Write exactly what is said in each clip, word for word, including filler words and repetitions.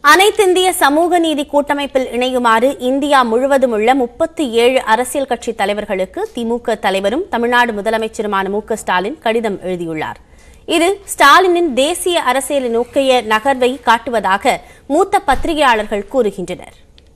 அனைத்திந்திய சமூக நீதி கூட்டமைப்பில் இணையுமாறு இந்தியா முழுவதும் உள்ள முப்பத்தி ஏழு அரசியல் கட்சி தலைவர்களுக்கு திமுக தலைவரும் தமிழ்நாடு முதலமைச்சருமான மு க ஸ்டாலின் கடிதம் எழுதியுள்ளார். இது ஸ்டாலினின் தேசிய அரசியல் நோக்கிய நகர்வை காட்டுவதாக மூத்த பத்திரிகையாளர்கள் கூறுகின்றனர்.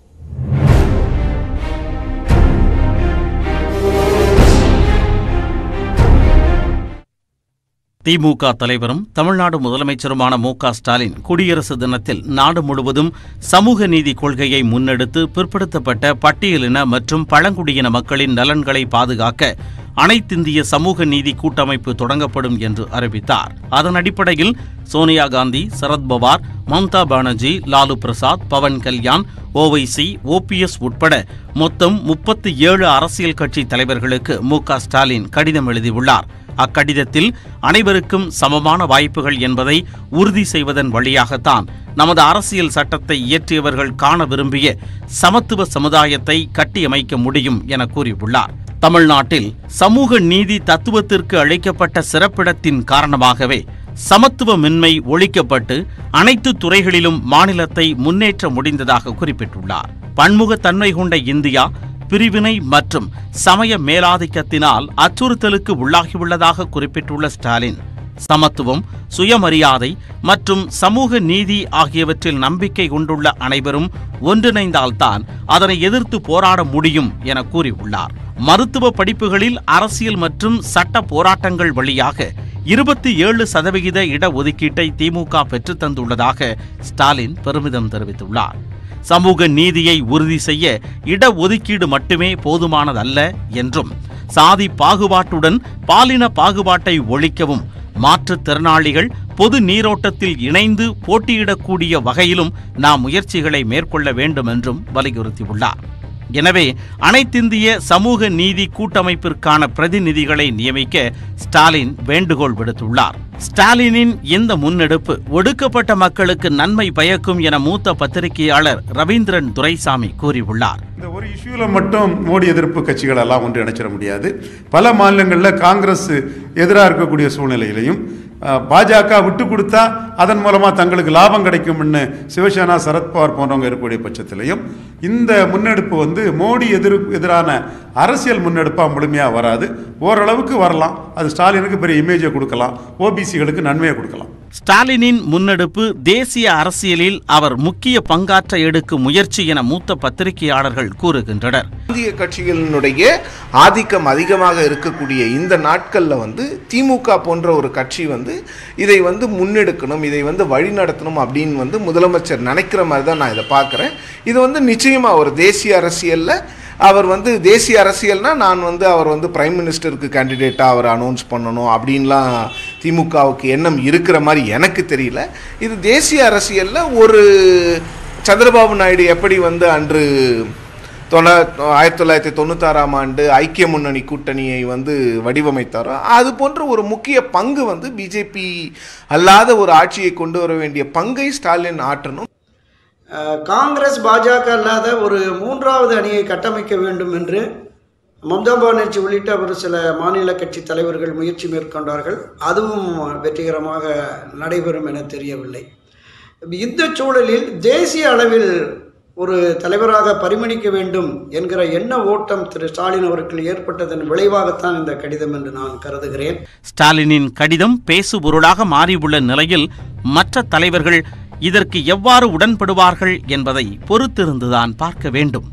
திமுக தலைவரும் தமிழ்நாடு முதலமைச்சருமான மு க ஸ்டாலின் குடியரசு தினத்தில் நாடு முழுவதும் சமூக நீதி கொள்கையை முன்னெடுத்து பிற்படுத்தப்பட்ட பட்டியலின மற்றும் பழங்குடியின மக்களின் நலன்களை பாதுகாக்க அனைத்திந்திய சமூக நீதி கூட்டமைப்பு தொடங்கப்படும் என்று அறிவித்தார். அதன் அடிப்படையில் சோனியா காந்தி, சரத்பவார், மம்தா பானர்ஜி, லாலு பிரசாத், பவன் கல்யாண், ஓவைசி, ஓபிஎஸ் உட்பட மொத்தம் முப்பத்தி ஏழு அரசியல் கட்சி தலைவர்களுக்கு மு க ஸ்டாலின் கடிதம் எழுதியுள்ளார். அக்கடிதத்தில் அனைவருக்கும் சமமான வாய்ப்புகள் என்பதை உறுதி செய்வதன் வழியாகத்தான் நமது அரசியல் சட்டத்தை இயற்றியவர்கள் காண விரும்பிய சமத்துவ சமுதாயத்தை கட்டியமைக்க முடியும் என கூறியுள்ளார். தமிழ்நாட்டில் சமூக நீதி தத்துவத்திற்கு அளிக்கப்பட்ட சிறப்பிடத்தின் காரணமாகவே சமத்துவமின்மை ஒழிக்கப்பட்டு அனைத்து துறைகளிலும் மாநிலத்தை முன்னேற்ற முடிந்ததாக குறிப்பிட்டுள்ளார். பன்முகத்தன்மை கொண்ட இந்தியா பிரிவினை மற்றும் சமய மேலாதிக்கத்தினால் அச்சுறுத்தலுக்கு உள்ளாகியுள்ளதாக குறிப்பிட்டுள்ள ஸ்டாலின், சமத்துவம், சுயமரியாதை மற்றும் சமூக நீதி ஆகியவற்றில் நம்பிக்கை கொண்டுள்ள அனைவரும் ஒன்றிணைந்தால்தான் அதனை எதிர்த்து போராட முடியும் என கூறியுள்ளார். மருத்துவ படிப்புகளில் அரசியல் மற்றும் சட்ட போராட்டங்கள் வழியாக இருபத்தி ஏழு சதவிகித இடஒதுக்கீட்டை திமுக பெற்றுத் தந்துள்ளதாக ஸ்டாலின் பெருமிதம் தெரிவித்துள்ளார். சமூக நீதியை உறுதி செய்ய இடஒதுக்கீடு மட்டுமே போதுமானதல்ல என்றும், சாதி பாகுபாட்டுடன் பாலின பாகுபாட்டை ஒழிக்கவும் மாற்றுத்திறனாளிகள் பொது நீரோட்டத்தில் இணைந்து போட்டியிடக்கூடிய வகையிலும் நாம் முயற்சிகளை மேற்கொள்ள வேண்டும் என்றும் வலியுறுத்தியுள்ளார். எனவே அனைத்திந்திய சமூக நீதி கூட்டமைப்பிற்கான பிரதிநிதிகளை நியமிக்க ஸ்டாலின் வேண்டுகோள் விடுத்துள்ளார். ஸ்டாலினின் இந்த முன்னெடுப்பு ஒடுக்கப்பட்ட மக்களுக்கு நன்மை பயக்கும் என மூத்த பத்திரிகையாளர் ரவீந்திரன் துரைசாமி கூறியுள்ளார். இந்த ஒரு இஷ்யூல மட்டும் மோடி எதிர்ப்பு கட்சிகள் எல்லாம் ஒன்று இணைச்சிட முடியாது. பல மாநிலங்களில் காங்கிரஸ் எதிராக இருக்கக்கூடிய சூழ்நிலையிலையும் பாஜக விட்டு கொடுத்தா அதன் மூலமா தங்களுக்கு லாபம் கிடைக்கும்னு சிவசேனா, சரத்பவார் போன்றவங்க இருக்கக்கூடிய பட்சத்திலையும் இந்த முன்னெடுப்பு வந்து மோடி எதிர் எதிரான அரசியல் முன்னெடுப்பா முழுமையா வராது. ஓரளவுக்கு வரலாம். அது ஸ்டாலினுக்கு பெரிய இமேஜை கொடுக்கலாம், ஓபிசிகளுக்கு நன்மையை கொடுக்கலாம். ஸ்டாலினின் முன்னெடுப்பு தேசிய அரசியலில் அவர் முக்கிய பங்காற்ற எடுக்கும் முயற்சி என மூத்த பத்திரிகையாளர்கள் கூறுகின்றனர். இந்திய கட்சிகளினுடைய ஆதிக்கம் அதிகமாக இருக்கக்கூடிய இந்த நாட்கள்ல வந்து திமுக போன்ற ஒரு கட்சி வந்து இதை வந்து முன்னெடுக்கணும், இதை வந்து வழி நடத்தணும் அப்படின்னு வந்து முதலமைச்சர் நினைக்கிற மாதிரி தான் நான் இதை பார்க்குறேன். இது வந்து நிச்சயமா ஒரு தேசிய அரசியல்ல அவர் வந்து தேசிய அரசியல்னா நான் வந்து அவர் வந்து பிரைம் மினிஸ்டருக்கு கேண்டிடேட்டாக அவர் அனௌன்ஸ் பண்ணணும் அப்படின்லாம் திமுகவுக்கு எண்ணம் இருக்கிற மாதிரி எனக்கு தெரியல. இது தேசிய அரசியலில் ஒரு சந்திரபாபு நாயுடு எப்படி வந்து அன்று தொள்ளா ஆயிரத்தி தொள்ளாயிரத்தி தொண்ணூத்தாறாம் ஆண்டு ஐக்கிய முன்னணி கூட்டணியை வந்து வடிவமைத்தாரோ அது போன்ற ஒரு முக்கிய பங்கு வந்து பிஜேபி அல்லாத ஒரு ஆட்சியை கொண்டு வர வேண்டிய பங்கை ஸ்டாலின் ஆற்றணும். காங்கிரஸ், பாஜக அல்லாத ஒரு மூன்றாவது அணியை கட்டமைக்க வேண்டும் என்று மம்தா பானர்ஜி உள்ளிட்ட ஒரு சில மாநில கட்சி தலைவர்கள் முயற்சி மேற்கொண்டார்கள். அதுவும் வெற்றிகரமாக நடைபெறும் என தெரியவில்லை. இந்த சூழலில் தேசிய அளவில் ஒரு தலைவராக பரிமணிக்க வேண்டும் என்கிற எண்ண ஓட்டம் திரு ஸ்டாலின் அவர்கள் ஏற்பட்டதன் விளைவாகத்தான் இந்த கடிதம் என்று நான் கருதுகிறேன். ஸ்டாலினின் கடிதம் பேசுபொருளாக மாறியுள்ள நிலையில் மற்ற தலைவர்கள் இதற்கு எவ்வாறு உடன்படுவார்கள் என்பதை பொறுத்திருந்துதான் பார்க்க வேண்டும்.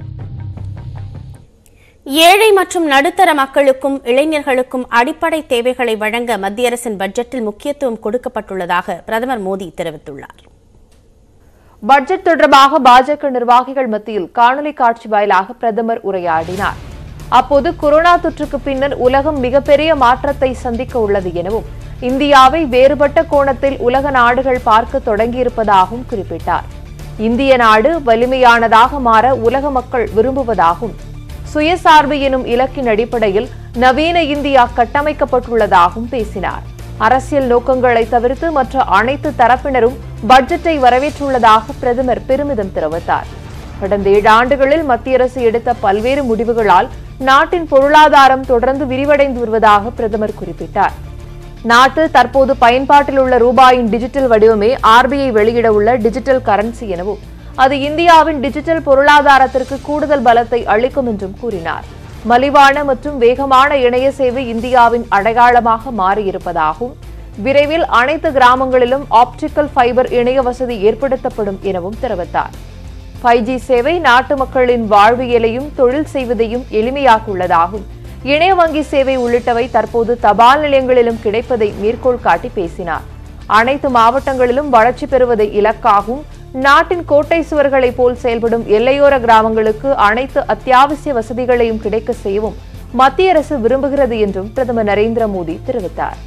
ஏழை மற்றும் நடுத்தர மக்களுக்கும் இளைஞர்களுக்கும் அடிப்படை தேவைகளை வழங்க மத்திய அரசின் பட்ஜெட்டில் முக்கியத்துவம் கொடுக்கப்பட்டுள்ளதாக பிரதமர் மோடி தெரிவித்துள்ளார். பட்ஜெட் தொடர்பாக பாஜக நிர்வாகிகள் மத்தியில் காணொலி காட்சி வாயிலாக பிரதமர் உரையாடினார். அப்போது கொரோனா தொற்றுக்கு பின்னர் உலகம் மிகப்பெரிய மாற்றத்தை சந்திக்க உள்ளது எனவும், இந்தியாவை வேறுபட்ட கோணத்தில் உலக நாடுகள் பார்க்க தொடங்கியிருப்பதாகவும் குறிப்பிட்டார். இந்திய நாடு வலிமையானதாக மாற உலக மக்கள் விரும்புவதாகவும், சுயசார்பு எனும் இலக்கின் அடிப்படையில் நவீன இந்தியா கட்டமைக்கப்பட்டுள்ளதாகவும் பேசினார். அரசியல் நோக்கங்களை தவிர்த்து மற்ற அனைத்து தரப்பினரும் பட்ஜெட்டை வரவேற்றுள்ளதாக பிரதமர் பெருமிதம் தெரிவித்தார். கடந்த ஏழு ஆண்டுகளில் மத்திய அரசு எடுத்த பல்வேறு முடிவுகளால் நாட்டின் பொருளாதாரம் தொடர்ந்து விரிவடைந்து வருவதாக பிரதமர் குறிப்பிட்டார். நாட்டில் தற்போது பயன்பாட்டில் உள்ள ரூபாயின் டிஜிட்டல் வடிவமே ஆர்பிஐ வெளியிட உள்ள டிஜிட்டல் கரன்சி எனவும் அது இந்தியாவின் டிஜிட்டல் பொருளாதாரத்திற்கு கூடுதல் பலத்தை அளிக்கும் என்றும் கூறினார். மலிவான மற்றும் வேகமான இணைய சேவை இந்தியாவின் அடையாளமாக மாறியிருப்பதாகவும் விரைவில் அனைத்து கிராமங்களிலும் ஆப்டிக்கல் ஃபைபர் இணைய வசதி ஏற்படுத்தப்படும் எனவும் தெரிவித்தார். ஃபைவ் ஜி சேவை நாட்டு மக்களின் வாழ்வியலையும் தொழில் செய்வதையும் எளிமையாக்குள்ளதாகவும் இணைய வங்கி சேவை உள்ளிட்டவை தற்போது தபால் நிலையங்களிலும் கிடைப்பதை மேற்கோள் காட்டி பேசினார். அனைத்து மாவட்டங்களிலும் வளர்ச்சி பெறுவதை இலக்காகவும் நாட்டின் கோட்டை சுவர்களைப் போல் செயல்படும் எல்லையோர கிராமங்களுக்கு அனைத்து அத்தியாவசிய வசதிகளையும் கிடைக்க செய்யவும் மத்திய அரசு விரும்புகிறது என்றும் பிரதமர் நரேந்திர மோடி தெரிவித்தார்.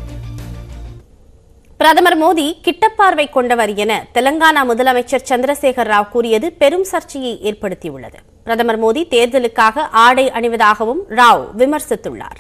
பிரதமர் மோடி கிட்டப்பார்வை கொண்டவர் என தெலங்கானா முதலமைச்சர் சந்திரசேகர் ராவ் கூறியது பெரும் சர்ச்சையை ஏற்படுத்தியுள்ளது. பிரதமர் மோடி தேர்தலுக்காக ஆடை அணிவதாகவும் ராவ் விமர்சித்துள்ளார்.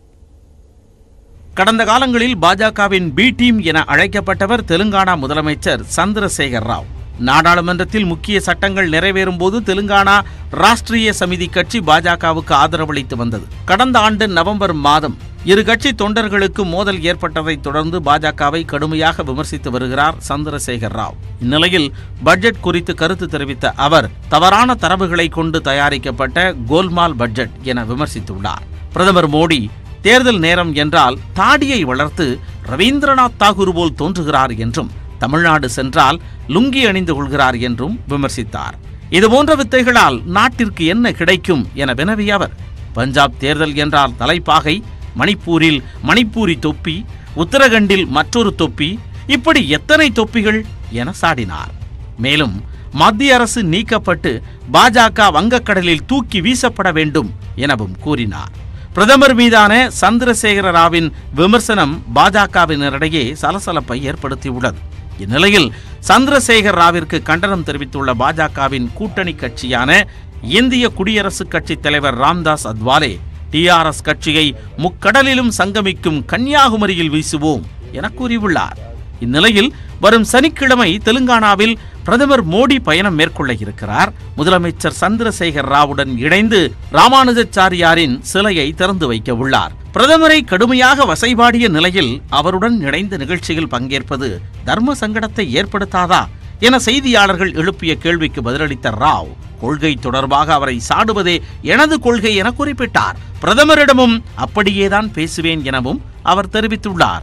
கடந்த காலங்களில் பாஜகவின் பி டீம் என அழைக்கப்பட்டவர் தெலுங்கானா முதலமைச்சர் சந்திரசேகர் ராவ். நாடாளுமன்றத்தில் முக்கிய சட்டங்கள் நிறைவேறும் போது தெலுங்கானா ராஷ்டிரிய சமிதி கட்சி பாஜகவுக்கு ஆதரவளித்து வந்தது. கடந்த ஆண்டு நவம்பர் மாதம் இரு கட்சி தொண்டர்களுக்கு மோதல் ஏற்பட்டதைத் தொடர்ந்து பாஜகவை கடுமையாக விமர்சித்து வருகிறார் சந்திரசேகர் ராவ். இந்நிலையில் பட்ஜெட் குறித்து கருத்து தெரிவித்த அவர் தவறான தரவுகளை கொண்டு தயாரிக்கப்பட்ட கோல்மால் பட்ஜெட் என விமர்சித்துள்ளார். பிரதமர் மோடி தேர்தல் நேரம் என்றால் தாடியை வளர்த்து ரவீந்திரநாத் தாகூர் போல் தோன்றுகிறார் என்றும் தமிழ்நாடு சென்றால் லுங்கி அணிந்து கொள்கிறார் என்றும் விமர்சித்தார். இதுபோன்ற வித்தைகளால் நாட்டிற்கு என்ன கிடைக்கும் என வினவிய அவர் பஞ்சாப் தேர்தல் என்றால் தலைப்பாகை, மணிப்பூரில் மணிப்பூரி தொப்பி, உத்தரகண்டில் மற்றொரு தொப்பி, இப்படி எத்தனை தொப்பிகள் என சாடினார். மேலும் மத்திய அரசு நீக்கப்பட்டு பாஜக வங்கக்கடலில் தூக்கி வீசப்பட வேண்டும் எனவும் கூறினார். பிரதமர் மீதான சந்திரசேகர ராவின் விமர்சனம் பாஜகவினரிடையே சலசலப்பை ஏற்படுத்தியுள்ளது. இந்நிலையில் சந்திரசேகர் ராவிற்கு கண்டனம் தெரிவித்துள்ள பாஜகவின் கூட்டணி கட்சியான இந்திய குடியரசுக் கட்சி தலைவர் ராம்தாஸ் அத்வாலே டிஆர்எஸ் கட்சியை முக்கடலிலும் சங்கமிக்கும் கன்னியாகுமரியில் வீசுவோம் என கூறியுள்ளார். இந்நிலையில் வரும் சனிக்கிழமை தெலுங்கானாவில் பிரதமர் மோடி பயணம் மேற்கொள்ள இருக்கிறார். முதலமைச்சர் சந்திரசேகர் ராவுடன் இணைந்து ராமானுஜாச்சாரியாரின் சிலையை திறந்து வைக்க உள்ளார். பிரதமரை கடுமையாக வசைபாடிய நிலையில் அவருடன் இணைந்த நிகழ்ச்சியில் பங்கேற்பது தர்ம சங்கடத்தை ஏற்படுத்தாதா என செய்தியாளர்கள் எழுப்பிய கேள்விக்கு பதிலளித்த ராவ் கொள்கை தொடர்பாக அவரை சாடுவதே எனது கொள்கை என குறிப்பிட்டார். பிரதமரிடமும் அப்படியேதான் பேசுவேன் எனவும் அவர் தெரிவித்துள்ளார்.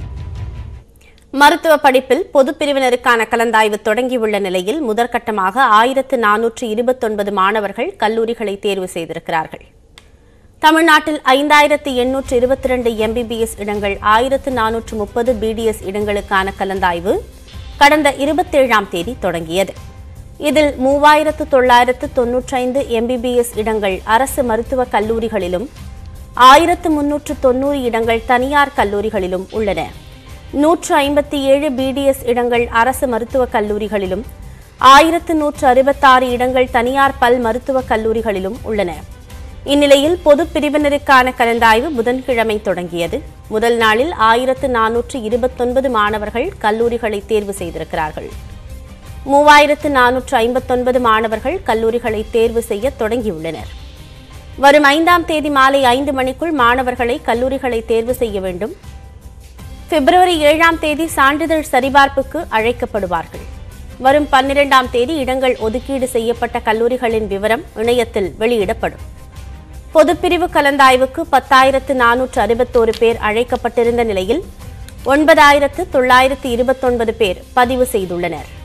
மருத்துவ படிப்பில் பொது பிரிவினருக்கான கலந்தாய்வு தொடங்கியுள்ள நிலையில் முதற்கட்டமாக ஆயிரத்து நானூற்று இருபத்தொன்பது மாணவர்கள் கல்லூரிகளை தேர்வு செய்திருக்கிறார்கள். தமிழ்நாட்டில் ஐந்தாயிரத்து எண்ணூற்று இருபத்தி இரண்டு எம்பிபிஎஸ் இடங்கள், ஆயிரத்து நானூற்று முப்பது பிடிஎஸ் இடங்களுக்கான கலந்தாய்வு கடந்த இருபத்தேழாம் தேதி தொடங்கியது. இதில் மூவாயிரத்து தொள்ளாயிரத்து தொன்னூற்றி ஐந்து எம்பிபிஎஸ் இடங்கள் அரசு மருத்துவக் கல்லூரிகளிலும் ஆயிரத்து முன்னூற்று தொன்னூறு இடங்கள் தனியார் கல்லூரிகளிலும் உள்ளன. நூற்று ஐம்பத்தி ஏழு பிடிஎஸ் இடங்கள் அரசு மருத்துவக் கல்லூரிகளிலும் ஆயிரத்து நூற்று அறுபத்தாறு இடங்கள் தனியார் பல் மருத்துவக் கல்லூரிகளிலும் உள்ளன. இந்நிலையில் பொது பிரிவினருக்கான கலந்தாய்வு புதன்கிழமை தொடங்கியது. முதல் நாளில் ஆயிரத்து நானூற்று இருபத்தொன்பது மாணவர்கள் கல்லூரிகளை தேர்வு செய்திருக்கிறார்கள். மூவாயிரத்து நானூற்று ஐம்பத்தொன்பது மாணவர்கள் கல்லூரிகளை தேர்வு செய்ய தொடங்கியுள்ளனர். வரும் ஐந்தாம் தேதி மாலை ஐந்து மணிக்குள் மாணவர்களை கல்லூரிகளை தேர்வு செய்ய வேண்டும். பிப்ரவரி ஏழாம் தேதி சான்றிதழ் சரிபார்ப்புக்கு அழைக்கப்படுவார்கள். வரும் பன்னிரெண்டாம் தேதி இடங்கள் ஒதுக்கீடு செய்யப்பட்ட கல்லூரிகளின் விவரம் இணையத்தில் வெளியிடப்படும். பொதுப்பிரிவு கலந்தாய்வுக்கு பத்தாயிரத்து நானூற்று அறுபத்தோரு பேர் அழைக்கப்பட்டிருந்த நிலையில் ஒன்பதாயிரத்து தொள்ளாயிரத்து இருபத்தொன்பது பேர் பதிவு செய்துள்ளனர்.